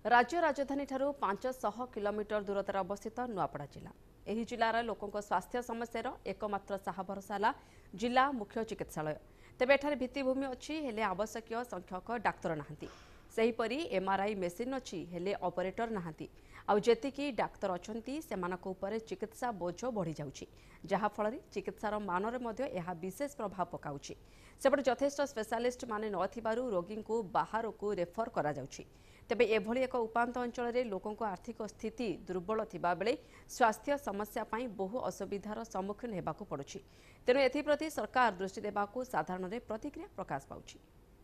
राज्य राजधानी ठारू 500 किलोमीटर दूरतार अवस्थित नुआपड़ा जिला। ଏହି ଜିଲ୍ଲାର ଲୋକଙ୍କ ସ୍ୱାସ୍ଥ୍ୟ ସମସ୍ୟାର एकमात्र साहा भरोसा ହେଲା जिला मुख्य चिकित्सालय। ତେବେ ଏଠାରେ ଭିତ୍ତିଭୂମି ଅଛି ହେଲେ ଆବଶ୍ୟକୀୟ ସଂଖ୍ୟକ ଡାକ୍ତର ନାହାନ୍ତି। ସେହିପରି ଏମଆରଆଇ ମେସିନ୍ ଅଛି ହେଲେ ଅପରେଟର ନାହାନ୍ତି। ଆଉ ଯେତିକି ଡାକ୍ତର ଅଛନ୍ତି ସେମାନଙ୍କ ଉପରେ ଚିକିତ୍ସା ବୋଝ ବଢ଼ି ଯାଉଛି, ଯାହାଫଳରେ ଚିକିତ୍ସାର ମାନରେ ମଧ୍ୟ ଏହା ବିଶେଷ ପ୍ରଭାବ ପକାଉଛି। ସେପଟେ ଯଥେଷ୍ଟ ସ୍ପେଶାଲିଷ୍ଟ ମାନେ ନଥିବାରୁ ରୋଗୀଙ୍କୁ ବାହାରକୁ ରେଫର କରାଯାଉଛି। ତେବେ ଏଭଳି ଏକ ଉପାନ୍ତ ଅଞ୍ଚଳରେ ଲୋକଙ୍କ ଆର୍ଥିକ ସ୍ଥିତି ଦୁର୍ବଳ ଥିବା ବେଳେ ସ୍ୱାସ୍ଥ୍ୟ ସମସ୍ୟା ପାଇଁ ବହୁ ଅସୁବିଧାର ସମ୍ମୁଖୀନ ହେବାକୁ ପଡୁଛି। ତେଣୁ ଏଥିପ୍ରତି ସରକାର ଦୃଷ୍ଟି ଦେବାକୁ ସାଧାରଣରେ ପ୍ରତିକ୍ରିୟା ପ୍ରକାଶ ପାଉଛି।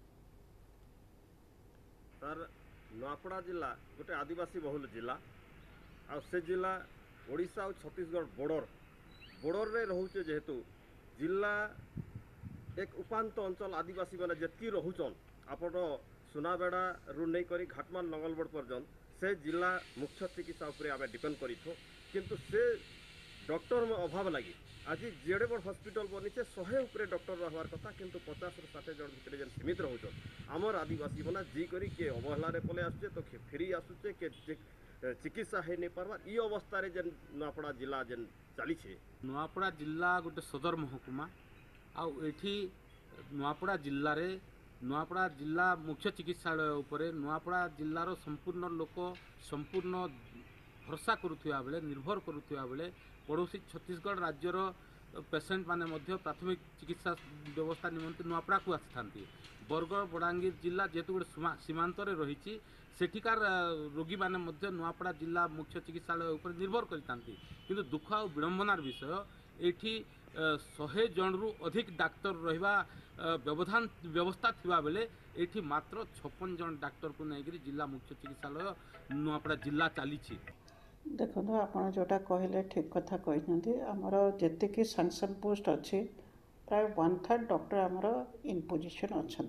सर नुआपड़ा जिला गोटे आदिवासी बहुल जिला आ से जिला ओडिशा और छत्तीसगढ़ बॉर्डर रे रहूचे जेहेतु जिला एक उपांत अंचल आदिवासी मैंने जितकी रोचन आपण सुनाबेड़ा रु नहीं करी घाटमान नंगलबड़ पर्यंत से जिला मुख्य चिकित्सा उपरे आमे डिपेंड करिथो किंतु से डॉक्टर में अभाव लगी आज जेड़े बड़ हॉस्पिटल बनी 100 उपरे डॉक्टर रहबार कथा किंतु 50 ରୁ 60 जन भितर जेन सीमित रहउछन हमर आदिवासी बना जी करी के अवहेला रे पले आसुचे तो फेरी आसुचे के चिकित्सा है नहीं पारबार ई अवस्था रे जेन नुआपड़ा जिला जेन चली छे। नुआपड़ा जिला गोटे सदर महकुमा आ एठी नुआपड़ा जिल्ला रे नुआपड़ा जिला मुख्य चिकित्सालय उपरे नुआपड़ा जिल्लार संपूर्ण लोक संपूर्ण भरोसा करुवा बेले निर्भर करुवा बेले पड़ोसी छत्तीसगढ़ राज्यर पेसेंट माने मध्य प्राथमिक चिकित्सा व्यवस्था निमंते नुआपड़ा को आसी बरगढ़ बड़ांगीर जिला जेहेतु गोटे सीमांत रही सेठिकार रोगी माने मध्य नुआपड़ा जिला मुख्य चिकित्सालय उपर निर्भर करते किंतु दुख आ विडंबनार विषय एठी 100 जन रु अधिक डाक्तर रहिबा व्यवधान व्यवस्था थिबा बेले एठी मात्र 56 जन डाक्तर को नहीं जिला मुख्य चिकित्सालय नुआपड़ा जिला चली। देखो आप जोटा कहले ठीक कथा कहते आमर जी सैंक्शन पोस्ट अच्छी प्राय 1/3 डॉक्टर आमर इन पोजिशन अच्छा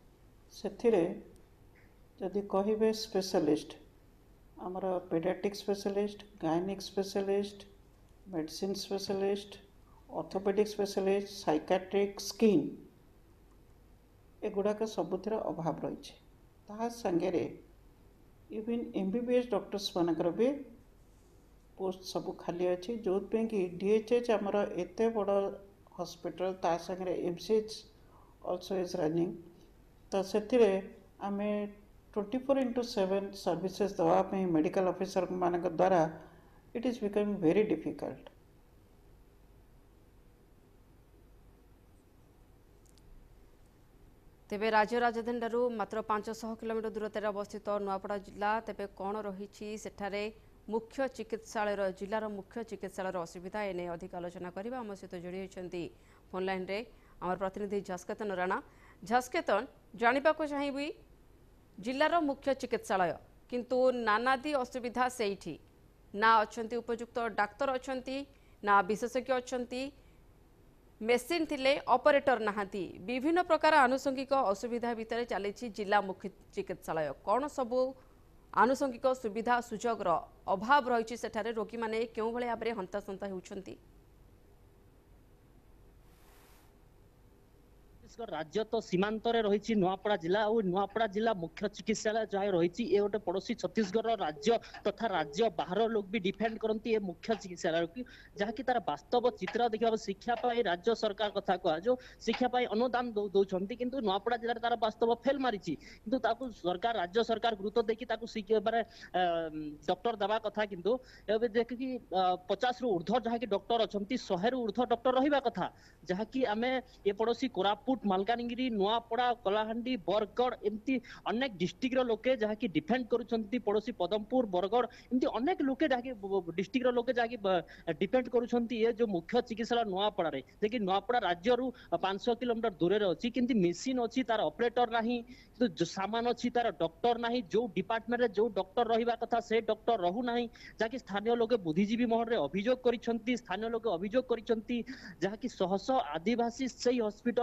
से जदि कहे स्पेशलिस्ट आमर पेडियाट्रिक स्पेशलिस्ट गायनिक specialist medicine specialist orthopaedic specialist psychiatric skin एगुड़ाक सबुतिर अभाव रही संगे इवन एमबीबीएस डॉक्टर्स मानकर भी पोस्ट सब खाली अच्छी जो कि डीएचएच आमर एत बड़ हॉस्पिटल ता संगे एमसीएच ऑल्सो इज रनिंग तो से आम 24/7 सर्विसेज दवाई मेडिकल ऑफिसर मान द्वारा it is becoming very difficult. तेबे राज्य राजधानी ठारू मात्र 500 किलोमीटर दूरतार अवस्थित नुआपड़ा जिला तेबे कौन रही सेठारे मुख्य चिकित्सालय जिलार मुख्य चिकित्सालय असुविधा एने अधिक आलोचना करबा आम सहित जोड़ी होती फोन लाइन रे आम प्रतिनिधि झस्केतन राणा। झस्केतन जानिबा को चाहिबी जिलार मुख्य चिकित्सालय किंतु नानादी असुविधा सेठी ना अछंती उपयुक्त डाक्तर अछंती ना विशेषज्ञ अछंती मेसीन थिले ऑपरेटर नहांती विभिन्न प्रकार आनुषंगिक असुविधा भितर चली जिला मुख्य चिकित्सालय कौन सबू आनुषंगिक सुविधा सुजोग अभाव रही सेठारे रोगी माने क्यों भले भाव में हंतासंता होउछंती। राज्य तो सीमांत रही नुआपड़ा जिला और नुआपड़ा जिला मुख्य चिकित्सालय जहाँ रही ये गोटे पड़ोसी छत्तीसगढ़ राज्य तथा राज्य बाहर लोग भी डिफेंड करती मुख्य चिकित्सालय की जहाँकि तार वास्तव चित्र देखा शिक्षा राज्य सरकार कथा कह जो शिक्षा अनुदान दौरान किंतु नुआपड़ा जिले तार वास्तव फेल मारी किंतु सरकार राज्य सरकार गुरुत्व देखी डॉक्टर दवा कथा किंतु देखिए 50 रु ऊर्ध्व जहाँकि डॉक्टर अच्छा 100 रु ऊर्ध्व डॉक्टर रहा कथा जहाँकि आम ये पड़ोसी कोरापुट मालकानगिरी नुआपड़ा कलाहांडी बरगढ़ एमती अनेक डिस्ट्रिक्ट लोके जहाँकि डिफेंड करुछंती पड़ोसी पदमपुर बरगढ़ एमती अनेक लोके जहाँकि डिस्ट्रिक्ट लोके जहाँकि डिफेंड करुछंती ये जो मुख्य चिकित्सालय नुआपड़ा रे देखि नुआपड़ा राज्य रु 500 किलोमीटर दूर रे अछि किंतु मशीन अछि तार ऑपरेटर नाही तो जो सामान अछि तार डॉक्टर नाही जो डिपार्टमेंट रे जो डॉक्टर रहिबा कथा से डॉक्टर रहू नाही जहाँकि स्थानीय लोके बुद्धिजीवी महर रे अभियोग करिछंती स्थानीय लोके अभियोग करिछंती जहाँकि सहस आदिवासी सही हॉस्पिटल उपरे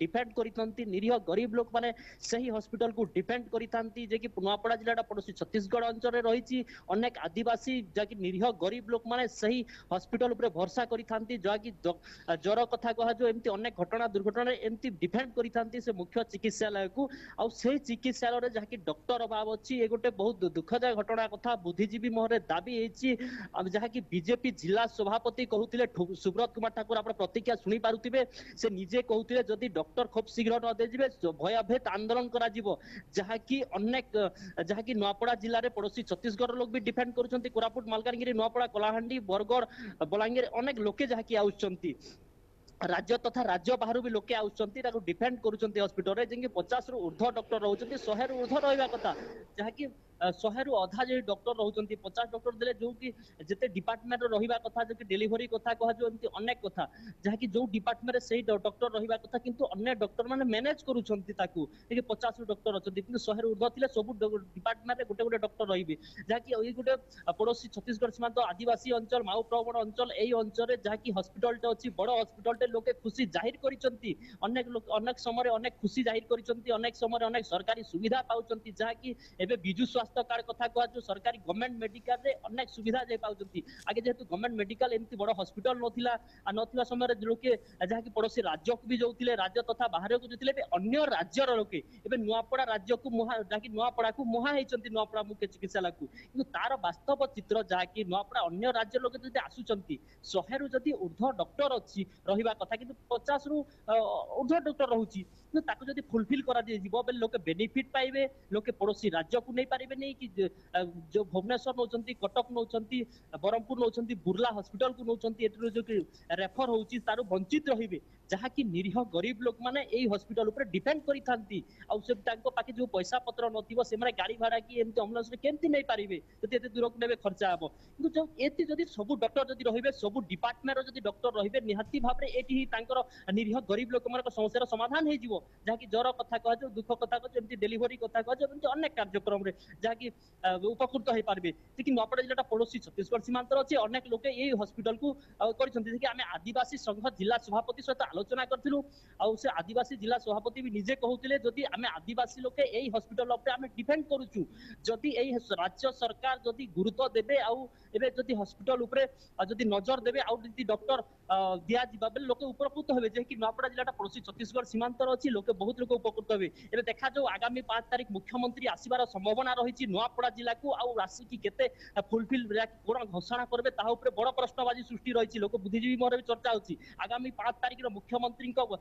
डिफेंड करिथंती निरीह गरीब लोक माने सही हॉस्पिटल को डिफेंड करिथंती जे कि नुआपड़ा जिल्लाटा पड़ोसी छत्तीसगढ़ अंचल रे रहिछि अनेक आदिवासी जे कि निरीह गरीब लोक माने सही हॉस्पिटल ऊपर भरोसा करिथंती जा कि ज्वर कथा कहा जो एमती अनेक घटना दुर्घटना एमती डिफेंड करिथंती से मुख्य चिकित्सालय को आ से चिकित्सालय रे जहा कि डॉक्टर अभाव अछि ए गोटे बहुत दुखदायक घटना कथा बुद्धिजीवी मोहरे दाबी हेछि जहा कि बीजेपी जिला सभापति कहउतिले सुब्रत कुमार ठाकुर आपण प्रतिक्रिया सुनी पारुतिबे से निजे कहउतिले जदि डॉक्टर खूब शीघ्र न दे जिवे भयभीत आंदोलन करा जिवो जहा कि अनेक जहा कि नुआपड़ा जिल्ला रे पड़ोसी छत्तीसगढ़ लोक भी डिफेंड करूछंती कोरापुट मालकानगिरी नुआपड़ा कलाहांडी बरगड़ बलांगीर अनेक लोके जहा कि आउछंती राज्य तथा राज्य बाहर भी लोके आउछंती ताको डिफेंड करूछंती हॉस्पिटल रे जेंगे 50 रु ऊर्ध्व डॉक्टर रहउछंती 100 रु ऊर्ध्व रहइबा कथा जहा कि 100 रु अधा जे डॉक्टर रहउछंती 50 डॉक्टर देले जो कि जते डिपार्टमेंट रे रहिबा कथा जो कि डिलीवरी कथा कहा जो एमती अनेक कथा जहा कि जो डिपार्टमेंट रे सही डॉक्टर रहिबा कथा किंतु अन्य डॉक्टर माने मैनेज करूछंती ताकू कि 50 रु डॉक्टर अछंती किंतु 100 रु ऊर्ध्व थिले सब डिपार्टमेंट रे गोटे गोटे डॉक्टर रहिबे जहा कि ओई गोटे पड़ोसी छत्तीसगढ़ सीमांत आदिवासी अंचल माओ प्रवण अंचल एई अंचल रे जहा कि हॉस्पिटल टे अछि बड़ हॉस्पिटल टे लोके खुशी जाहिर करिसंती अनेक लोक अनेक समय अनेक खुशी जाहिर करिसंती अनेक समय अनेक सरकारी सुविधा पाउचंती जहा कि एबे बिजु स्वास्थ्य कार्ड कथा कहा जो सरकारी गवर्नमेंट मेडिकल रे अनेक सुविधा जे पाउचंती आगे जेतु गवर्नमेंट मेडिकल एमती बड़ हॉस्पिटल नथिला आ नथिला समय रे लोके जहा कि पड़ोसी राज्य को भी जोतिले राज्य तथा बाहर को जोतिले अन्य राज्य रो लोके एबे नुआपड़ा राज्य को मोहा जहा कि नुआपड़ा को मोहा हेचंती नुआपड़ा मुख्य चिकित्सालय को किंतु तार वास्तव चित्र जहा कि नुआपड़ा अन्य राज्य लोके जदि आसुचंती 100 रु जदि ऊर्ध्व डॉक्टर अछि रहिबा कथा किंतु 50 रु ऊर्ध्व डॉक्टर रहउची किंतु ताको जदि फुलफिल करा दि जिवो बेले लोके बेनिफिट पाइबे लोके पड़ोसी राज्य को नै पारिबे नै कि जो भुवनेश्वर नौचंती कटक नौचंती बरमपुर नौचंती बुर्ला हॉस्पिटल को नौचंती एटरो जो कि रेफर होउची तारो वंचित रहिबे जहा कि निरीह गरीब लोक माने एई हॉस्पिटल ऊपर डिपेंड करि थांती आ से तांको पाके जो पैसा पत्र नथिबो से माने गाड़ी भाड़ा की एमती एम्बुलेंस रे केमती नै पारिबे जति एते दूर को नेबे खर्चा हबो किंतु जो एति जदि सब डॉक्टर जदि रहिबे सब डिपार्टमेंट रो जदि डॉक्टर रहिबे निहाती भाबरे एति ही तांकर निरीह गरीब लोक मानक समस्यार समाधान हे जिवो जहा कि ज्वर कथा कह जो दुख कथा कह जेमती डिलीवरी कथा कह जो एमती अनेक कार्यक्रम रे जहा कि उपकृत हे पारबे कि नुआपड़ा जिल्लाटा पड़ोसी छत्तीसगढ़ सीमांत अछि अनेक लोके एई हॉस्पिटल को करिसंती कि आमे आदिवासी संघ जिला सभापति सहित आलोचना करथिलु आ से आदिवासी जिला सभापति भी निजे कहउतिले जदि आमे आदिवासी लोके एई हॉस्पिटल ऊपर आमे डिपेंड करूछु जदि एई राज्य सरकार जदि गुरुत्व देबे आ एबे जदि हॉस्पिटल ऊपर जदि नजर देबे आ जदि डॉक्टर दिया जिबा बेले लोके उपकृत हेबे जे कि नुआपड़ा जिल्लाटा पड़ोसी छत्तीसगढ़ सीमांत अछि लोके बहुत लोक उपकृत हेबे एबे देखा जो आगामी 5 तारिख मुख्यमंत्री आसीबार संभावना रहिछि नुआपड़ा जिल्ला को आ राशि की केते फुलफिल कोन घोषणा करबे ता ऊपर बड़ प्रश्नबाजी सृष्टि रहिछि लोक बुद्धिजीवी मोर भी चर्चा होछि आगामी 5 तारिख रो मुख्यमंत्री को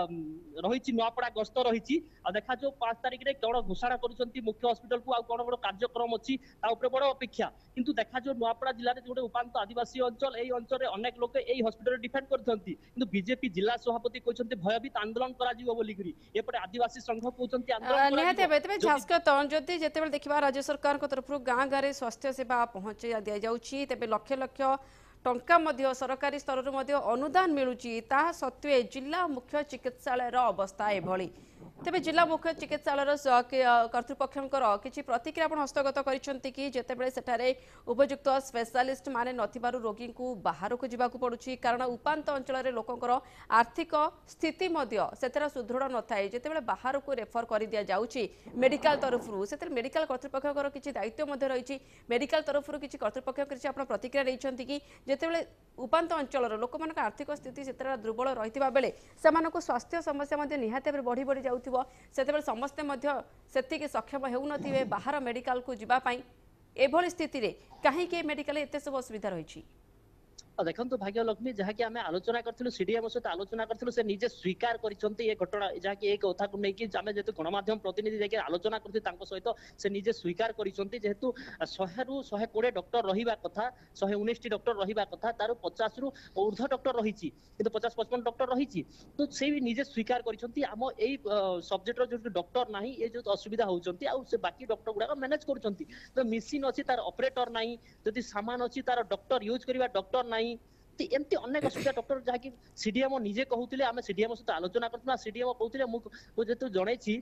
रहिछि नुआपड़ा गस्त रहिछि आ देखा जो 5 तारिख रे कोन घोषणा करूछंती मुख्य हॉस्पिटल को आ कोन बड़ कार्यक्रम अछि ता ऊपर बड़ अपेक्षा किंतु देखा जो नुआपड़ा जिल्ला रे जोटे उपांत आदिवासी अंचल एई अंचल रे अनेक लोक एई हॉस्पिटल डिफेंड करथंती किंतु बीजेपी जिला सभापति कहउछंती भयभीत आंदोलन करा जिवो बोली करी एपटे आदिवासी संघ कहउछंती आंदोलन निहाते बेतबे झास्कत जदि जेतेबेल देखिबा राज्य सरकार को तरफ गाँ गाँव स्वास्थ्य सेवा पहुँचा दि जाउछि तेबे लक्ष लक्ष टंका मध्य सरकारी स्तर अनुदान मिलुची ता सत्वे जिला मुख्य चिकित्सालय अवस्था एभली तेबे जिला मुख्य चिकित्सालय कर्तृपक्षंकर किछि प्रतिक्रिया आपण हस्तगत करिसंती कि जेतेबेले सेठारे उपयुक्त स्पेशलिस्ट माने नथिबारु रोगी को बाहर को जिबाकू पडुची कारण उपांत अंचल रे लोकंकर आर्थिक स्थिति मध्य सेतरा सुदृढ़ नथाय जेतेबेले बाहर को रेफर कर दिया जाउची मेडिकल तरफरु सेतर मेडिकल कर्तृपक्षंकर किछि दायित्व मध्य रहिछि मेडिकल तरफरु किछि कर्तृपक्ष किछि आपण प्रतिक्रिया दैछंती कि जेतेबेले उपांत अंचल रो लोकमानक आर्थिक स्थिति सेतरा दुर्बल रहितबा बेले सेमानको स्वास्थ्य समस्या मध्य निहाते बढ़ी बढ़ी जाउथिबो सेतेबेले समस्ते मध्य सेतिके सक्षम हेउ नथिबे बाहर मेडिकल को जिबा पई एभली स्थिति रे काहे के मेडिकल एते सब असुविधा रहिछि देखो भाग्य लक्ष्मी जहाँ की आम आलोचना करूँ सीडीएम सहित आलोचना करूँ से निजे स्वीकार करते ये घटना जहाँ की एक कथा को लेकिन आम जेहतु गणमाध्यम प्रतिनिधि जाकि आलोचना कर सहित से निजे स्वीकार करेतु 100 रु 120 डॉक्टर रहा कथा 119 डॉक्टर रहा कथा तार 50 रु ऊर्ध्व डॉक्टर रही किंतु 50-55 डॉक्टर रही तो से भी निजे स्वीकार करम यही सब्जेक्ट जो डॉक्टर ना ये जो असुविधा होती बाकी डॉक्टर गुड़ाक मैनेज कर मशीन अच्छी तार ऑपरेटर ना जदि सामान अच्छी तार डॉक्टर यूज करवा डॉक्टर ना एमती एमती अनेक असुविधा डॉक्टर जहाँकि सीडीएमओ निजे कहूले आम सीडीएमओ सहित आलोचना करथुना सीडीएमओ कहूले जेतु जणैछि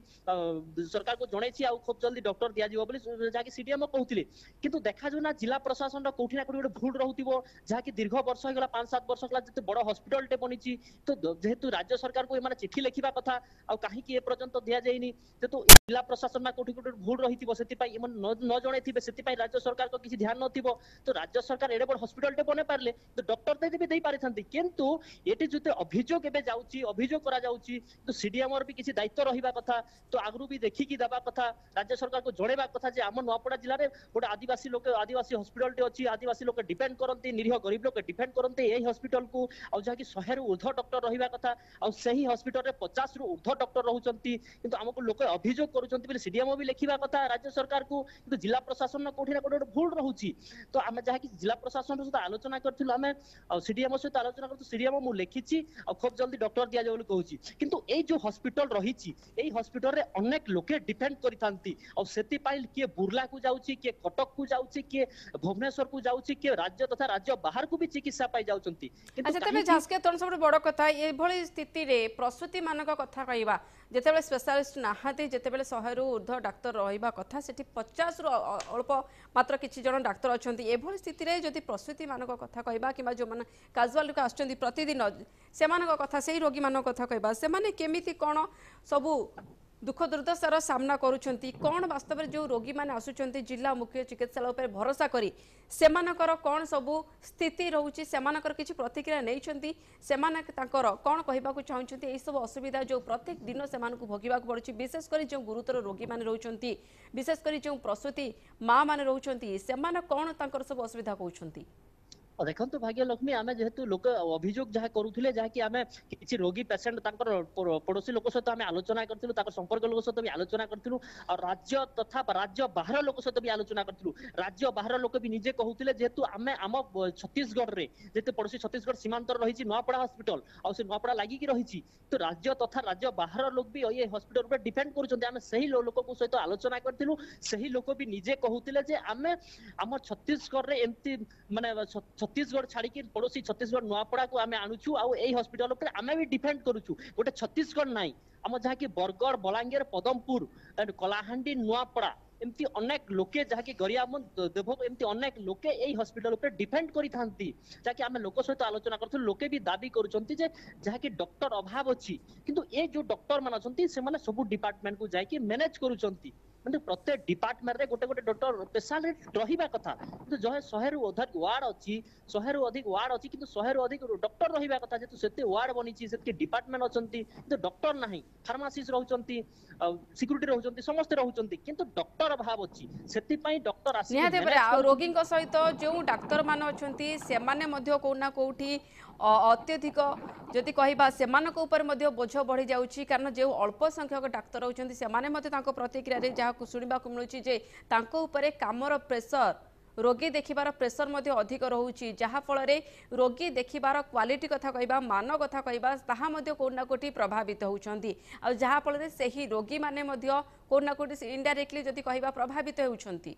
सरकार को जणैछि आ खूब जल्दी डॉक्टर दिया जिवो बोली जहाँकि सीडीएमओ कहूले किंतु देखा जो ना जिला प्रशासन रा कोठी ना कोठी गोटे भूल रहउतिबो जहाँकि दीर्घ वर्ष हो गला 5-7 वर्ष गला जते बड़ हॉस्पिटल टे बनिछि तो जेहेतु राज्य सरकार को एमाने चिठी लिखिबा कथा आ काहे कि ए पर्यंत दिया जाइनी तो जिला प्रशासन ना कोठी कोठी भूल रहितिबो सेति पई एमन न जणैथिबे सेति पई राज्य सरकार को किछि ध्यान नथिबो तो राज्य सरकार एडे बड़ हॉस्पिटल टे बने पारले तो डॉक्टर दे भी दे पारिथांती किंतु एटी जते अभियोग एबे जाउची अभियोग करा जाउची तो सीडीएम भी किछि दायित्व रहिबा कथा तो आगरु भी देखि कि दबा कथा राज्य सरकार को जणेबा कथा जे हम नुआपड़ा जिल्ला रे गोटे आदिवासी हॉस्पिटल टे अछि आदिवासी लोक डिपेंड करंती निरीह गरीब लोक डिपेंड करंती एही हॉस्पिटल को आ जहा कि 100 रु ऊर्ध्व डॉक्टर रहिबा कथा आ सही हॉस्पिटल रे 50 रु ऊर्ध्व डॉक्टर रहउचंती किंतु हमको लोक अभियोग करूचंती बोले सीडीएम भी लिखिबा कथा राज्य सरकार को किंतु जिला प्रशासन न कोठी ना कोठी भूल रहउची तो हम जहा कि जिला प्रशासन सहित आलोचना करथिलु हम सीडीएम सहित आलोचना करथु सीडीएम मु लिखिछि आ खूब जल्दी डॉक्टर दिया जाय बोली कहूची किंतु ए जो हॉस्पिटल रहिछि एही हॉस्पिटल रे अनेक लोके डिपेंड करिथांती आ सेति पाई के बुर्ला को जाउची के कटक को जाउची के भुवनेश्वर को जाउची के राज्य तथा राज्य बाहर को भी चिकित्सा पाई जाउचंती अच्छा तबे झासके तन सब बड़ कथा ए भली स्थिति रे प्रसूति मानक कथा कहबा जेतेबेले स्पेशलिस्ट नाहाती जेतेबेले 100 रु ऊर्ध्व डाक्टर रहिबा कथा सेठी 50 रु अल्प मात्र किछि जण डाक्टर अछंती ए भली स्थिति रे जदि प्रसूति मानक कथा कहबा किबा जो मन काजुअल लोक आछंती प्रतिदिन सेमानक कथा सेही रोगी मानक कथा कहबा से माने केमिति कोन सबु दुख दुर्दशार सामना करुछंती कौन वास्तव में जो रोगी माने आसुछंती जिला मुख्य चिकित्सालय पर भरोसा करी सेमानकर कौन सबु स्थिति रहउची सेमानकर किछि प्रतिक्रिया नैछंती सेमाने तांकर कौन कहबाकू चाहुछंती एई सब असुविधा जो प्रत्येक दिन सेमानकू भोगिबाकू पड़ुची विशेष करी जो गुरुतर रोगी माने रहउछंती विशेष करी जो प्रसूति मां माने रहउछंती सेमाने कौन तांकर सब असुविधा कहउछंती देखो भाग्य लक्ष्मी आम जेहेतु लोक अभियोग जहाँ करुले जहाँकि आम किसी रोगी पेसेंट पड़ोशी लोक सहित आम आलोचना करूँ संपर्क लोक सहित भी आलोचना करूँ और राज्य तथा राज्य बाहर लोक सहित भी आलोचना करूँ राज्य बाहर लोक भी निजे कहते जेहेतु आम आम छत्तीसगढ़ में जेते पड़ोशी छत्तीसगढ़ सीमांत रही नुआपड़ा हॉस्पिटल और से नुआपड़ा लगिकी रही तो राज्य तथा राज्य बाहर लोक भी ये हॉस्पिटल पर डिपेंड करें लोक सहित आलोचना करूँ सही लोक भी निजे कहते आम आम छत्तीसगढ़ में एमती माने छत्तीसगढ़ छाड़ी पड़ोशी छत्तीसगढ़ नुआपड़ा को आम आणुचु आ हॉस्पिटल पर आम भी डिपेंड करूचु गोटे छत्तीसगढ़ नाई आम जहाँ कि बरगढ़ बलांगीर पदमपुर कलाहांडी नुआपड़ा एमती अनेक लोके जहाँकि गरियाबंद देवक एमती अनेक लोके एई हॉस्पिटल ऊपर डिपेंड करी थांती जहाँकि आम लोक सहित आलोचना करथु लोके भी दाबी करूछंती जे जहाँकि डॉक्टर अभाव अछि किंतु ए जो डॉक्टर मान अछंती से माने सब डिपार्टमेंट को जाई मैनेज करूछंती म्हणजे प्रत्येक डिपार्टमेंट रे गोटे गोटे डॉक्टर स्पेशलिस्ट रहिबा कथा किंतु जो 100 रु अधिक वार्ड अछि 100 रु अधिक वार्ड अछि किंतु 100 रु अधिक डॉक्टर रहिबा कथा जेतु सेते वार्ड बनिछि सेते डिपार्टमेंट अछंती किंतु डॉक्टर नाही फार्मासिस्ट रहउचंती सिक्युरिटी रहउचंती समस्त रहउचंती किंतु डॉक्टर अभाव अछि सेति पई डॉक्टर आसी निहाते परे आ रोगी को सहित जो डॉक्टर मान अछंती से माने मध्य कोना कोठी अत्यधिक जदि कहबा सेमानक ऊपर मध्य बोझ बढ़ी जाउची कारण जो अल्प संख्यक डाक्तर होचंती से माने मध्य तांको प्रतिक्रिया रे जहा सुनिबा को मिलुची जे तांको ऊपर कामर प्रेशर रोगी देखिबार प्रेशर मध्य अधिक रहउची जहा फल रे रोगी देखिबार क्वालिटी कथा कहबा मान कथा कहबा ताहा मध्य कोना कोठी प्रभावित होउचंती आ जहा फल रे सही रोगी माने मध्य कोना कोठी इनडायरेक्टली जदि कहबा प्रभावित होउचंती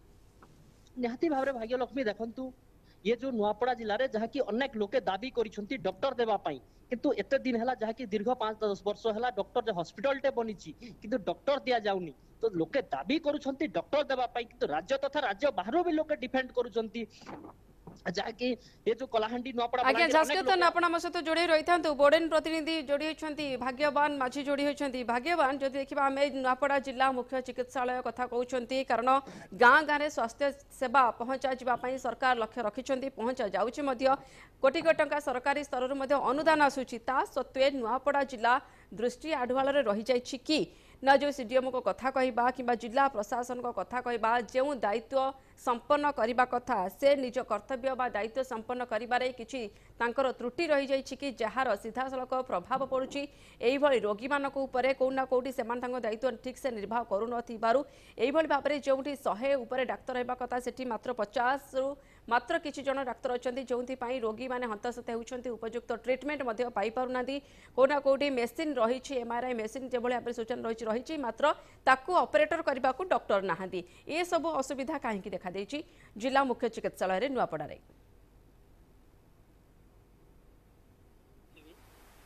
निहाती भाबरे भाग्य लक्ष्मी देखंतु ये जो नुआपड़ा जिले में जहाँ की अनेक लोके दाबी करिसेंती डॉक्टर देवा पाई किंतु एते दिन हला जहाँ की दीर्घ 5-10 वर्ष हला डॉक्टर जे हॉस्पिटल टे बनिछि किंतु डॉक्टर दिया जाउनी तो लोके दाबी करूछंती डॉक्टर देवा पाई किंतु राज्य तथा राज्य बाहर भी लोके डिफेंड करूछंती जाकी ये जो कलाहांडी नुआपड़ा आज्ञा जास्केतन आपण हम सहित जोड़ी रही था बोर्डेन प्रतिनिधि जोड़ी होती भाग्यवान माझी जोड़ी होती भाग्यवान जदि देखा आम नुआपड़ा जिला मुख्य चिकित्सालय कथा कहते कारण गाँ गाँव में स्वास्थ्य सेवा पहुंचा जावाई सरकार लक्ष्य रखिंट पहुंचा जाऊँगी कोटी कोटी टंका सरकारी स्तर अनुदान आसूची ता सत्वे नुआपड़ा जिला दृष्टि आढ़ुआल रही जाइछि कि ना जो सीडीएम को कथा कहबा कि जिला प्रशासन को कथा कहबा जो दायित्व संपन्न करने कथा से निज कर्तव्य बा दायित्व संपन्न करिबारे किछि तांकर त्रुटि रही जाइछि कि जहार सीधा सड़क प्रभाव पड़ुछि एई भली रोगी मानक ऊपर कोना कोठी सेमान तांको दायित्व ठीक से निर्वाह करू नथिबारु एई भली भाबरे जोंठी 100 ऊपर डाक्टर हेबा कथा सेठी मात्र 50 रु मात्र किछि जन डाक्तर अछंती जोंथि पई रोगी माने हंतसत हेउछंती उपयुक्त ट्रीटमेंट मध्ये पाई पारुनांती कोना कोठी मेसिन रहिछि एमआरआई मेसिन जे भली आपरे सूचना रहिछि मात्र ताकू ऑपरेटर करबा को डॉक्टर नाहांती ए सब असुविधा काहेकि देखा देछि जिला मुख्य चिकित्सालय रे नुआपड़ा रे।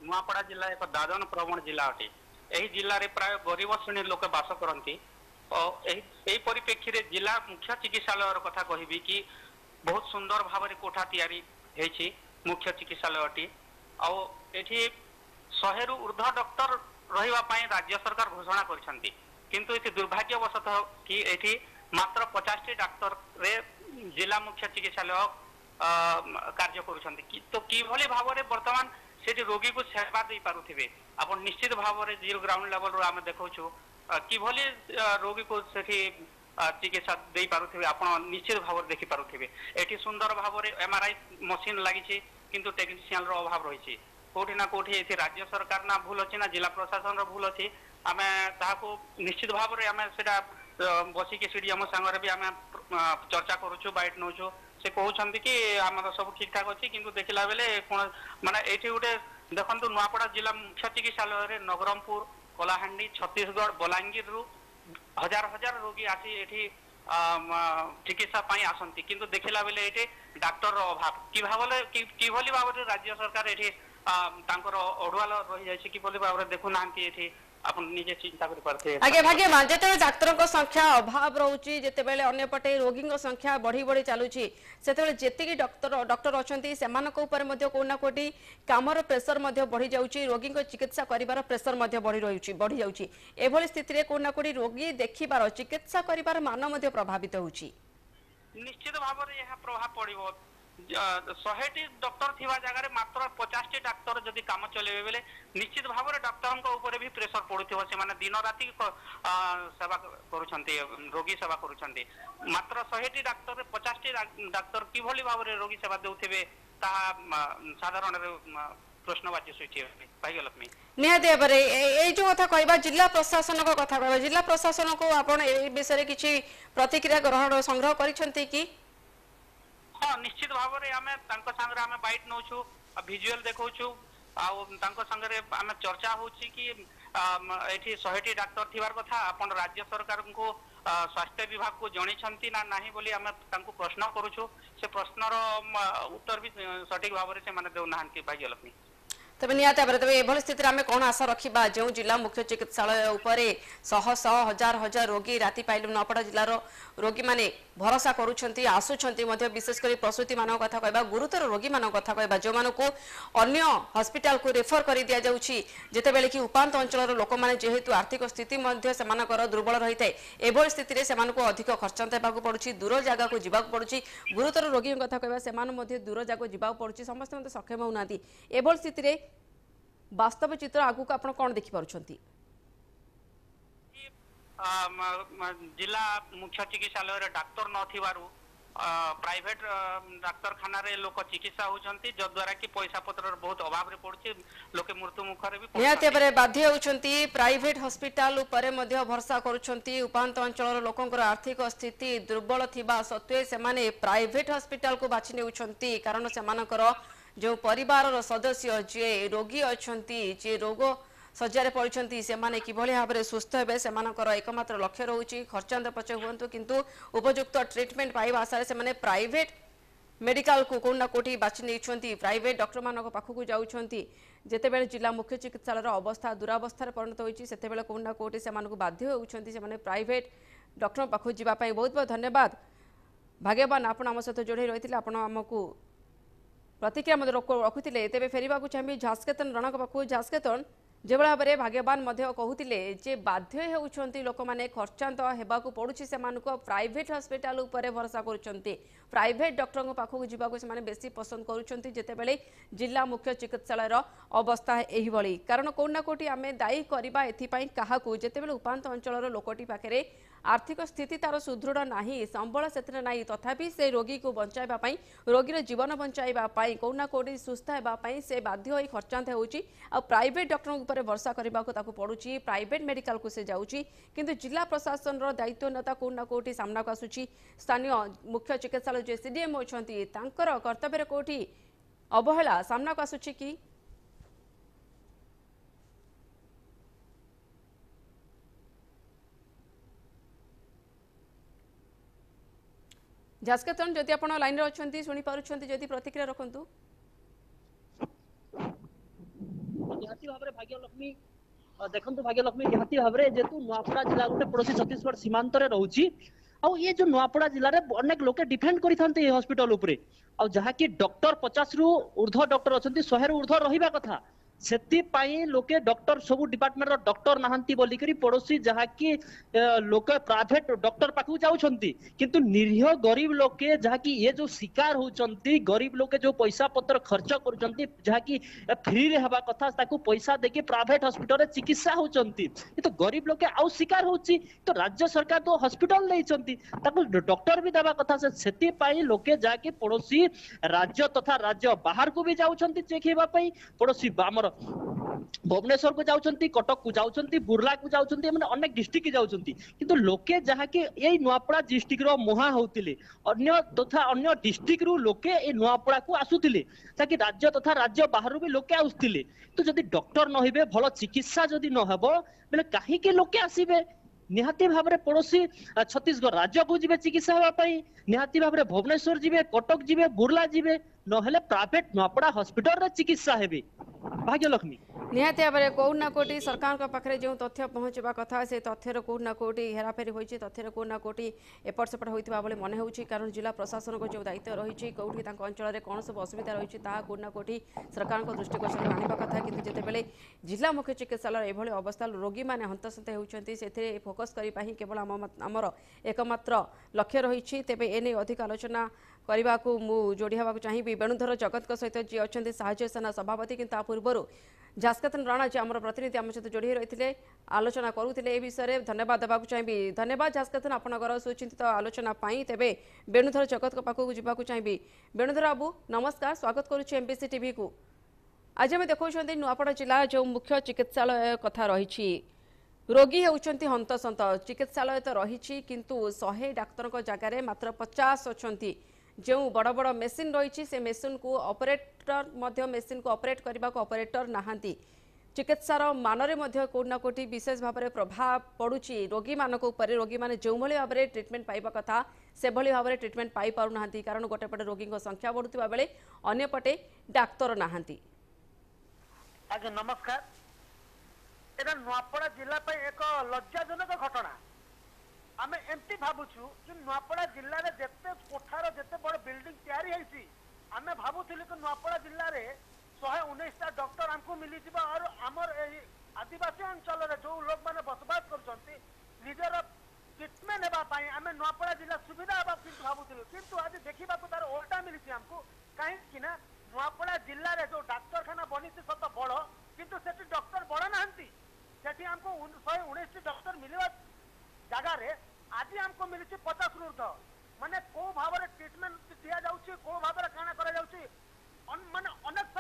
नुआपड़ा जिला एक दादन प्रवण जिला अटे। एही जिल्ला रे प्राय गरीब श्रेणी लोक बास करती। एही परिप्रेक्षी रे जिला मुख्य चिकित्सालय कथा कहबी कि बहुत सुंदर भाव में कोठा तैयारी हेछि मुख्य चिकित्सालयटी। आउ एठी 100 रु ऊर्ध्व डॉक्टर रहिबा पई राज्य सरकार घोषणा करछंती, किंतु इति दुर्भाग्यवशतः कि एठी मात्र 50 डाक्टर रे जिला मुख्य चिकित्सालय कार्य करुछंती। तो किभली भाव में वर्तमान सेठी रोगी को सेवा दे पारुथिबे आपण निश्चित भाव में जीरो ग्राउंड लेवल रो आमे देखौछु किभली रोगी को सेठी चिकित्सा दे पारुथिबे आपण निश्चित भाव में देखि पारुथिबे। एठी सुंदर भाव में एमआरआई मशीन लागिछि, किंतु टेक्नीशियन रो अभाव रहिछि। कोठी ना कोठी एठी राज्य सरकार ना भूल अछि ना जिला प्रशासन रो भूल अछि। आमे ताहाको निश्चित भाव में आमे सेटा बसी के सीडीएम संगरे भी आमे चर्चा करूछु, बाइट नौछु। से कहउछंती कि हमर सब ठीक ठाक अछि, किंतु देखिला बेले कोन माने एठी उठे देखंतु नुआपड़ा जिला मुख्य चिकित्सालय रे नगरमपुर, कलाहांडी, छत्तीसगढ़, बलांगीर रु हजार हजार रोगी आसी एठी चिकित्सा पाई आसंती, किंतु देखिला बेले एठी डाक्टर रो अभाव किभली भाव में राज्य सरकार एठी तांकर अडुआल रही जाय छै किभली भाव में देखु नांती एठी आपण निजे चिंता करि पारथे। आगे भागे जेते डाक्टर को संख्या अभाव रहउची, जेते बेले अन्य पटे रोगी को संख्या बढ़ी बढ़ी चालुची, सेते बेले जेते की डॉक्टर अछंती सेमानक ऊपर मध्ये कोना कोटी कामर प्रेशर मध्ये बढ़ी जाउची, रोगी को चिकित्सा करिवार प्रेशर मध्ये बढ़ी जाउची। एभली स्थिति रे कोना कोटी रोगी देखिबार चिकित्सा करिवार मान मध्ये प्रभावित होउची। निश्चित भाव में यह प्रभाव पड़िबो। 100 डॉक्टर थिबा जगह मात्र 50 डाक्टर जदि काम चलेबे बेले निश्चित भाव में डॉक्टर ऊपर भी प्रेशर पड़ुथिबो। से माने दिन राति सेवा करूछंती, रोगी सेवा करूछंती। मात्र 100 डाक्टर 50 डाक्टर किभली भाव में रोगी सेवा देउथिबे ता साधारण प्रश्नवाची सृष्टि भाई लक्ष्मी निहाती भाव ये जो कथा कहबा जिला प्रशासन को कथा कहबा, जिला प्रशासन को आपण ए विषय किछि प्रतिक्रिया ग्रहण संग्रह करिसंती कि? हाँ निश्चित भाव में आमे तांको संगे आमे बाइट नौछु, विजुअल देखौछु, आ तांको संगे आमे चर्चा होछि कि एठी 100 डाक्टर थिबार कथा आपण राज्य सरकार को स्वास्थ्य विभाग को जणी छंती ना नाही बोली आमे तांको प्रश्न करूछु। से प्रश्नर उत्तर भी सठिक भाव में से माने देउ नाहंती भाग्य लक्ष्मी। तबे निहाती भाव तबे एभली स्थिति आमे कोन आशा रखिबा जो जिला मुख्य चिकित्सालय उपरे शह शह हजार हजार रोगी राति पाइलु नुआपड़ा जिल्लार रोगी माने भरोसा करूछंती आसुछंती मध्ये, विशेष करी प्रसूति मानक कथा कहबा, गुरुतर रोगी मानक कथा कहबा जो मानको अन्य हॉस्पिटल को रेफर करि दिया जाउछि, जेते बेले कि उपांत अंचलर लोक माने जेहेतु आर्थिक स्थिति मध्ये सेमानकर दुर्बल रहितै एभली स्थिति रे सेमानको अधिक खर्चांत हेबाकू पडुछि, दूर जागा को जिबाकू पडुछि। गुरुतर रोगी कथा कहबा सेमान मध्ये दूर जागा जिबाकू पडुछि, समस्त मध्ये सक्षम होउनाती। एभली स्थिति रे वास्तव चित्र आगु को आपण कोन देखि पारुछंती? जिला मुख्य चिकित्सालय रे डाक्टर नथिबारु प्राइवेट डाक्तरखाना रे लोक चिकित्सा होचंती, जो द्वारा कि पैसा पत्र बहुत अभाव रे पड़छि, लोके मृत्यु मुख रे भी निहाती भाव बाध्य होचंती। प्राइवेट हॉस्पिटल उपरे मध्ये भरोसा करूछंती। उपांत अंचलर लोकंकर आर्थिक स्थिति दुर्बल थिबा सत्वे सेमाने प्राइवेट हॉस्पिटल को बाछि नेउछंती, कारण सेमानकर जो परिवार सदस्य जे रोगी अछंती, जे रोग सज्जार पड़ती से माने किभली भाव में सुस्थ हेबे सेमानकर एकमात्र लक्ष्य रहउची खर्चांत पचे हुंतु, किंतु उपयुक्त ट्रीटमेंट पाइबा आशा से माने प्राइवेट मेडिकल को कोना कोठी बाछि नेउछंती, प्राइवेट डॉक्टर मानक पाखकु जाउछंती। जेतेबेले जिला मुख्य चिकित्सालयर अवस्था दुरावस्था परिणत होइची, सेतेबेले कोना कोठी सेमानकु बाध्य होउछंती से माने प्राइवेट डॉक्टर पाखकु जिबा पई। बहुत बहुत धन्यवाद भाग्यवान, आपण आम सहित जोड़े रही, आपण आमको प्रतिक्रिया मध्य रखुले। तेज फेरवा चाहिए झास्केतन रणक पाखु। झास्केतन जो भाव में भाग्यवान कहते जे बाध्य होती लोक मैंने खर्चांत होगाकू पड़ुछि, से प्राइवेट हॉस्पिटल उपर भरोसा करुँच, प्राइवेट डॉक्टर पाखक जावाक से बेसी पसंद करुँच, जितेबले जिला मुख्य चिकित्सालयर अवस्था यही। कारण कौटना कौटी आम दायी करवा एपाई क्या जितेबले उपांत अंचल लोकटी पाखे आर्थिक स्थिति तार सुदृढ़ नहीं, संबल से नहीं, तथापि से रोगी को बचाइवाई, रोगीर जीवन बचाइवाई, कौटना कौटी सुस्थ होगापी से बाध्य हो खर्चांत होउची। आ प्राइवेट डॉक्टर उपर भरोसा करने को पड़ुची, प्राइवेट मेडिकल को से जाउची, किंतु जिला प्रशासन दायित्वहीनता कौटना कौटी सामना को आसुची। स्थानीय मुख्य चिकित्सालय जो सीडीएम होती कर्तव्य कौटी अवहेला सामना को आसुची कि? झास्केतन जदि आप लाइन रे अच्छी शुणी पार्टी जदि प्रतिक्रिया रखु। निहाती भाबरे भाग्यलक्ष्मी देखंतु भाग्यलक्ष्मी निहाती भाबरे जेतु नुआपड़ा जिला गोटे पड़ोसी छत्तीसगढ़ सीमांत रे रहउची आउ ये जो नुआपड़ा जिला रे अनेक लोके डिफेंड करिथांते ए हॉस्पिटल उपरे आउ जहा कि डॉक्टर 50 रु ऊर्ध्व डॉक्टर अछंती 100 रु ऊर्ध्व रहिबा कथा सेति पाई लोके डॉक्टर सब डिपार्टमेंट रो डॉक्टर नाहंती बोली करी पड़ोसी जहा कि लोके प्राइवेट डॉक्टर पाखु जाउछंती किंतु निरीह गरीब लोके जहा कि ये जो शिकार होचंती गरीब लोके जो पैसा पत्र खर्च करूचंती जहा कि फ्री रे हबा कथा ताकू पैसा देके प्राइवेट हॉस्पिटल रे चिकित्सा होचंती ये तो गरीब लोके आउ शिकार होची तो राज्य सरकार तो हॉस्पिटल लेचंती ताकू डॉक्टर भी देबा कथा से सेति पाई लोके जहा कि पड़ोसी राज्य तथा राज्य बाहर को भी जाउछंती चेक हेबा पई पड़ोसी हमर भुवनेश्वर को जाउछंती कटक को जाउछंती बुर्ला को जाउछंती माने अनेक डिस्ट्रिक्ट की जाउछंती किंतु लोके जहा कि एई नुआपड़ा डिस्ट्रिक्ट रो मुहा होतिले अन्य तथा अन्य डिस्ट्रिक्ट रू लोके ए नुआपड़ा को आसुतिले ताकि राज्य तथा राज्य बाहर भी लोके आउतिले तो जदी डॉक्टर न होइबे भलो चिकित्सा जदी न हबो बेले काहे के लोके आसीबे निहाती भाबरे पड़ोसी छत्तीसगढ़ राज्य को जिबे चिकित्सा हवा पई निहाती भाबरे भुवनेश्वर जिबे कटक जिबे बुर्ला जिबे नहेले प्राइवेट नुआपड़ा हॉस्पिटल रे चिकित्सा हेबे भाग्यलक्ष्मी निहाती भाव में कौन ना कोटी सरकार पाखे जो तथ्य पहुँचवा कथा से तथ्यर कौन ना कोटी हेराफेरी होती तथ्यर कौन ना कोटी एपट सेपट होता मन हो कारण जिला प्रशासन को जो दायित्व रही कौटी अंचल में कौन सब असुविधा रही कौन ना कोटी सरकार दृष्टिगोचर आने कथा कि जितेबाला जिला मुख्य चिकित्सालय एभली अवस्था रोगी मैंने हंतसंत होती से फोकस करने केवल आमर एकमात्र लक्ष्य रही तेज एने अधिक आलोचना करने को जोड़ी हाँ चाहिए वेणुधर जगत सहित जी अच्छा साहाय्य सेना सभापति कि पूर्व जास्कतन राणा जी आम प्रतिनिधि आम सहित जोड़ी रही थे आलोचना करुले विषय में धन्यवाद देवाक चाहिए धन्यवाद जास्कतन आपंकर सुचिंतित आलोचना तेबे वेणुधर जगत पाखक जावाक चाहिए वेणुधर बाबू नमस्कार स्वागत करुच्ची एमबीसी टीवी को आज आम देखा नुआपड़ा जिला जो मुख्य चिकित्सालय कथा रही रोगी होती हंतसंत चिकित्सालय तो रही किंतु 100 डाक्तर जगार मात्र 50 अच्छा जो बड़ बड़ मेसीन रही से मेसीन को ऑपरेटर मेसीन को ऑपरेट करने को ऑपरेटर नहांती चिकित्सार मानरे कोना कोटी विशेष भाव में प्रभाव पड़ुची रोगी मानक ऊपर रोगी माने जो भली भाव में ट्रिटमेंट पाइबा कथा से भली भाव में ट्रिटमेंट पाई पारु नाहांती कारण गोटे पटे रोगी संख्या बढ़ुवा बेले अन्य पटे डाक्तर नहांती। आज्ञा नमस्कार एटा नुआपड़ा जिला पे एक लज्जाजनक घटना आमे एमती भाबुछु कि नुआपड़ा जिल्ला रे जेते कोठार जेते बड़ बिल्डिंग तयारी हैसी आमे भाबुथिलु कि नुआपड़ा जिल्ला रे 119 टा डॉक्टर हमको मिली जिबा और हमर एही आदिवासी अंचल रे जो लोग माने बसबास करछंती निजर ट्रीटमेंट हेबा पई आमे नुआपड़ा जिल्ला सुविधा हेबा किंतु भाबुथिलु किंतु आज देखिबा को तार उल्टा मिलिछि हमको काहे कि ना नुआपड़ा जिल्ला रे जो डाक्तरखाना बनिछि सत बड़ किंतु सेठी डॉक्टर बड़ नाहंती सेठी हमको 119 डॉक्टर मिलिबा जगह रे आज हमको मिली 50 ऊर्ध्व माने को भाव में ट्रीटमेंट दिया जाउची को भाव में काना करा जाउची माने अनेक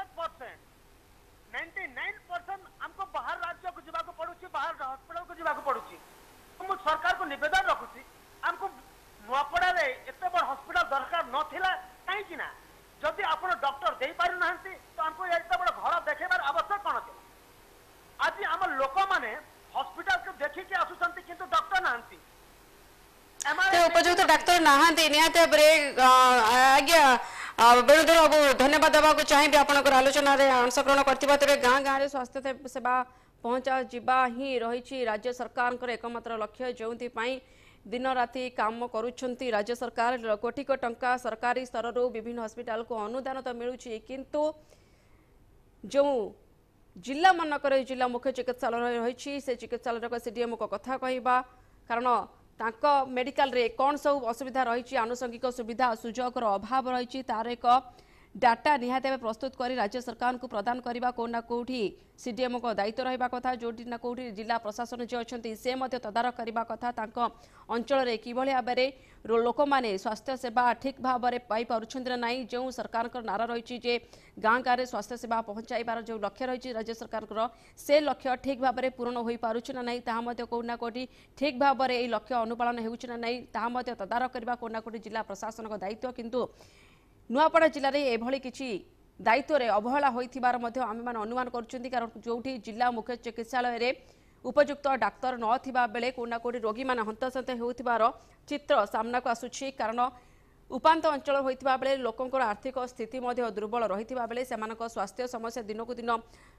99% हमको बाहर राज्य को जीवा को पड़ुची बाहर हॉस्पिटल को जीवा को पड़ुची तो मु सरकार को निवेदन रखुची हमको नुआपड़ा रे एते बड़ हॉस्पिटल दरकार नथिला काहे कि ना जदि आपण डॉक्टर देई पारु नाहंती तो हमको एते बड़ घर देखेबार आवश्यक कोन छै आज हम लोक माने हॉस्पिटल को देखि के आसुचंती किंतु डॉक्टर नाहंती उपयुक्त डाक्तर नहांती निहाती आज्ञा वेणुधर बाबू धन्यवाद देवाक चाहिए आपंकर आलोचना अंशग्रहण करते गाँ गाँव स्वास्थ्य सेवा पहुँचा जावा ही रही राज्य सरकार एकमात्र लक्ष्य जो दिन राति काम करुछंती राज्य सरकार कोटी को टंका सरकारी स्तर विभिन्न हॉस्पिटल को अनुदान तो मिलूँ किंतु जो जिला मानक जिला मुख्य चिकित्सालय रही से चिकित्सालय सीडीएम को कथा कहवा कारण तांको मेडिकल रे कौन सब असुविधा रही आनुषंगिक सुविधा सुजोगर अभाव रही तार एक डाटा निहाती प्रस्तुत कर राज्य सरकार को प्रदान करने कौना कौटी सीडीएम को दायित्व रहा कथा जोटी ना कौटी जिला प्रशासन जो अच्छा से तदारख करने कथा अंचल कि भाव में लोक मैंने स्वास्थ्य सेवा ठीक भाव में पाई पारुछंती ना जो सरकार नारा रही जे गाँ गाँव में स्वास्थ्य सेवा पहुँचाइबार जो लक्ष्य रही राज्य सरकार से लक्ष्य ठीक भाव में पूरण हो पारुछि ना नहीं कौना कौटी ठीक भाव में यह लक्ष्य अनुपालन होना नहीं तदारख करने कौना कौटी जिला प्रशासन दायित्व किंतु नुआपड़ा जिले में एभली किछि दायित्व रे अवहेला होइथिबार मध्य आमे मान अनुमान करछुंती कारण जोठी जिला मुख्य चिकित्सालय रे उपयुक्त डाक्तर नथिबा बेले कोना कोडी रोगी मान हंतसंत हेउथिबार चित्र सामना को आसुछि कारण उपांत अंचल होइथिबा बेले लोकंकर आर्थिक स्थिति मध्य दुर्बल रहिथिबा बेले सेमानक स्वास्थ्य समस्या दिनकु दिन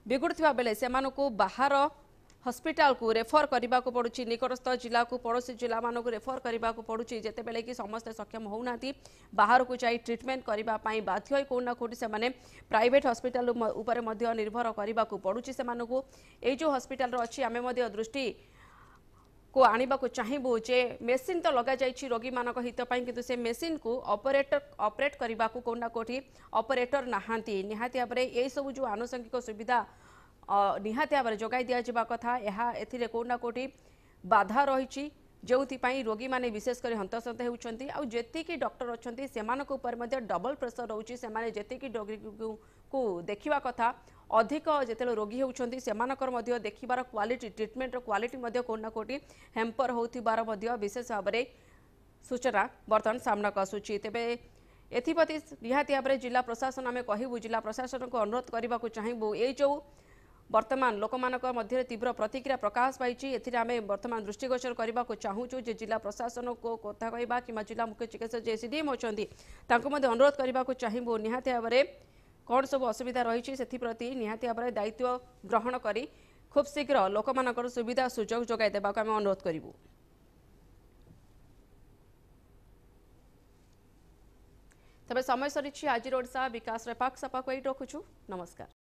बिगुड़ुवा बेले सेमानकु बाहर हॉस्पिटल को रेफर करने को पड़ुछि निकटस्थ जिला को पड़ोसी जिला मानक रेफर करने को पड़ुछि जेते बेले कि समस्त सक्षम होना बाहर को जाई ट्रीटमेंट करने बाध्य कोना कोटी से माने प्राइवेट हॉस्पिटल ऊपर मध्य निर्भर करने को पड़ुछि सेमानकु ए जो हॉस्पिटल अछि आमे मध्य दृष्टि को आनिबा को चाहिबु जे मेसिन तो लगा जाइछि रोगी मानक हित पई किंतु से मेसिन को ऑपरेट करने को कोना कोठी ऑपरेटर नाहांती निहाती भाबरे ए सब जो आनुषंगिक सुविधा निहाती भाव जोगाई दि जावा कथा एथिरे कोना कोटी बाधा रही जो रोगी माने विशेषकर हंतसंत होउछंती आ जेतिकी डॉक्टर अछंती सेमानक ऊपर मध्य डबल प्रेशर रहउछि सेमाने जेतिकी रोगी को देखिबा कथा अधिक जेतेले रोगी होउछंती सेमानकर मध्य देखिबार क्वालिटी ट्रीटमेंट क्वालिटी मध्य कोना कोटी हेम्पर होउथिबार मध्य विशेष भाव में सूचना बर्तमान सामनाक आसुछि तेबे एथिपति निहाती भाव जिला प्रशासन आमे कहबू जिला प्रशासन को अनुरोध करने को चाहिबू ए जो वर्तमान लोक मध्य तीव्र प्रतिक्रिया प्रकाश पाई एथिरे वर्तमान दृष्टिगोचर करने को चाहूँ जे जिला प्रशासन को कथा कहवा कि जिला मुख्य चिकित्सक जे एसडीएम अच्छी अनुरोध करने को चाहिए निहाती भाव में कौन सब असुविधा रही से निहाती भाव में दायित्व ग्रहण करी खूब शीघ्र लोक सुविधा सुजोग जोगाई देवा आम अनुरोध करूँ। तबे समय सरी आज ओडिशा विकास पाक सपा रखुछु नमस्कार।